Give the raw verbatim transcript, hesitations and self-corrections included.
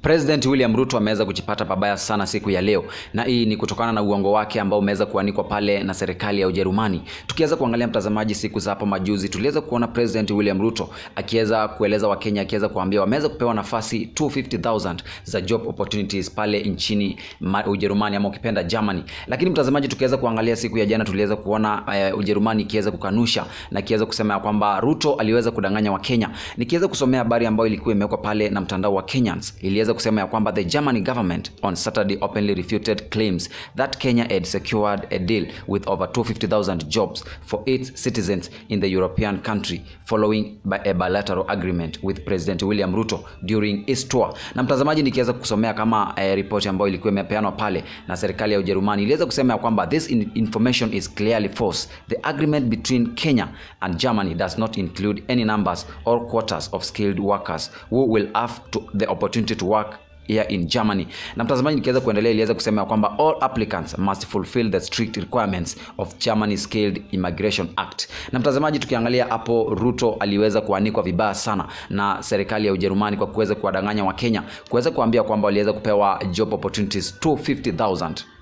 President William Ruto ameweza kujipata pabaya sana siku ya leo, na hii ni kutokana na uongo wake ambao umeweza kuanikwa pale na serikali ya Ujerumani. Tukiweza kuangalia mtazamaji, siku za hapo majuzi tuliweza kuona President William Ruto akiweza kueleza Wakenya, akiweza kuambia wameweza kupewa nafasi two hundred fifty thousand za job opportunities pale nchini Ujerumani ama ukipenda Germany. Lakini mtazamaji, tukiweza kuangalia siku ya jana tuliweza kuona uh, Ujerumani ikiweza kukanusha na kiweza kusema kwamba Ruto aliweza kudanganya Wakenya. Nikiweza kusomea habari ambayo ilikuwa imewekwa pale na mtandao wa Kenyans, iliweza kusema ya kwamba the German government on Saturday openly refuted claims that Kenya had secured a deal with over two hundred fifty thousand jobs for its citizens in the European country following by a bilateral agreement with President William Ruto during his tour. Na mtazamaji, nikiweza kusomea kama eh, report ambayo ilikuwa imepeanwa pale na serikali ya Ujerumani, iliweza kusema ya kwamba this in information is clearly false. The agreement between Kenya and Germany does not include any numbers or quotas of skilled workers who will have to the opportunity to work here in Germany. Na mtazamaji, nikiweza kuendelea, iliweza kusema kwamba all applicants must fulfill the strict requirements of Germany Skilled Immigration Act. Na mtazamaji, tukiangalia hapo, Ruto aliweza kuanikwa vibaya sana na serikali ya Ujerumani kwa kuweza kuwadanganya Wakenya, kuweza kuambia kwamba waliweza kupewa job opportunities two hundred fifty thousand.